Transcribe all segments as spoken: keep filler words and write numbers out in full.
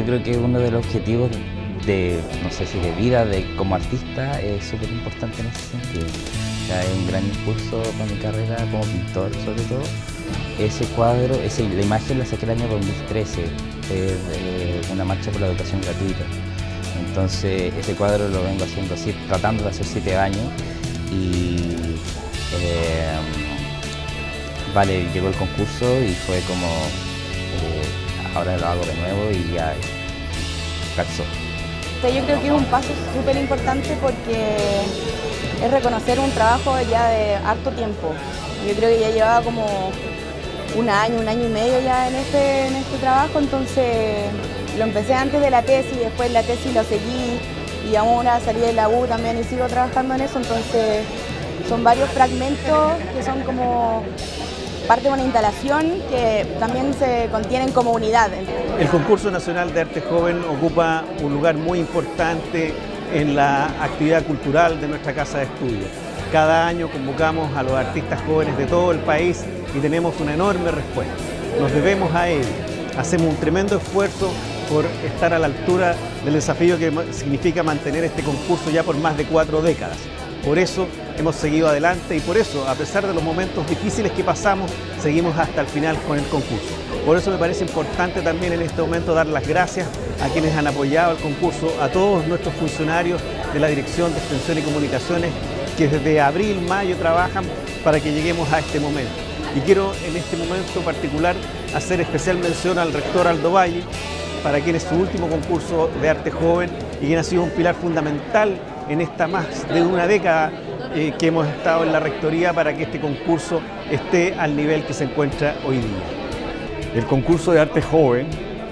yo creo que uno de los objetivos de, no sé si de vida, de como artista, es súper importante en ese sentido. O sea, es un gran impulso para mi carrera como pintor, sobre todo. Ese cuadro, ese, la imagen la saqué el año dos mil trece, eh, de una marcha por la educación gratuita. Entonces, ese cuadro lo vengo haciendo, tratando de hacer siete años y eh, vale, llegó el concurso y fue como, eh, ahora lo hago de nuevo y ya calzó. Yo creo que es un paso súper importante porque es reconocer un trabajo ya de harto tiempo. Yo creo que ya llevaba como un año, un año y medio ya en este, en este trabajo, entonces lo empecé antes de la tesis, después la tesis lo seguí y ahora salí de la U también y sigo trabajando en eso, entonces son varios fragmentos que son como parte de una instalación que también se contienen como unidad. El Concurso Nacional de Arte Joven ocupa un lugar muy importante en la actividad cultural de nuestra Casa de Estudios. Cada año convocamos a los artistas jóvenes de todo el país y tenemos una enorme respuesta. Nos debemos a ellos. Hacemos un tremendo esfuerzo por estar a la altura del desafío que significa mantener este concurso ya por más de cuatro décadas. Por eso hemos seguido adelante y por eso, a pesar de los momentos difíciles que pasamos, seguimos hasta el final con el concurso. Por eso me parece importante también en este momento dar las gracias a quienes han apoyado el concurso, a todos nuestros funcionarios de la Dirección de Extensión y Comunicaciones que desde abril, mayo trabajan para que lleguemos a este momento. Y quiero en este momento particular hacer especial mención al rector Aldo Valle, para quien es su último concurso de arte joven y quien ha sido un pilar fundamental en esta más de una década eh, que hemos estado en la rectoría para que este concurso esté al nivel que se encuentra hoy día. El concurso de arte joven,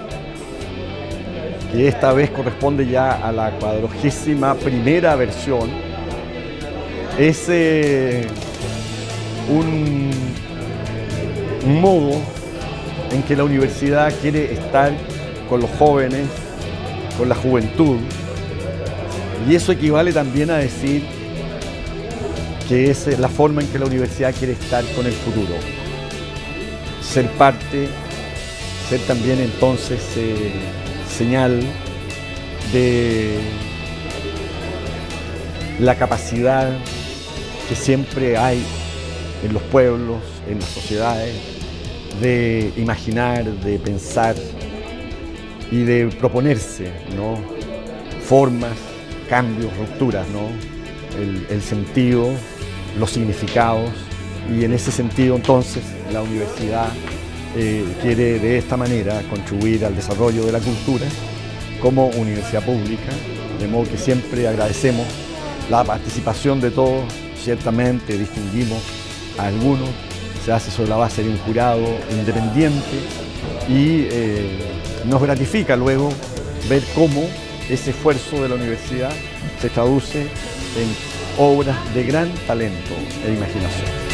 que esta vez corresponde ya a la cuadragésima primera versión, es eh, un, un modo en que la universidad quiere estar con los jóvenes, con la juventud, y eso equivale también a decir que es la forma en que la universidad quiere estar con el futuro. Ser parte, ser también entonces eh, señal de la capacidad que siempre hay en los pueblos, en las sociedades, de imaginar, de pensar y de proponerse, ¿no?, formas, cambios, rupturas, ¿no?, el, el sentido, los significados, y en ese sentido entonces la universidad eh, quiere de esta manera contribuir al desarrollo de la cultura como universidad pública, de modo que siempre agradecemos la participación de todos. Ciertamente distinguimos a algunos, se hace sobre la base de un jurado independiente y eh, nos gratifica luego ver cómo ese esfuerzo de la universidad se traduce en obras de gran talento e imaginación.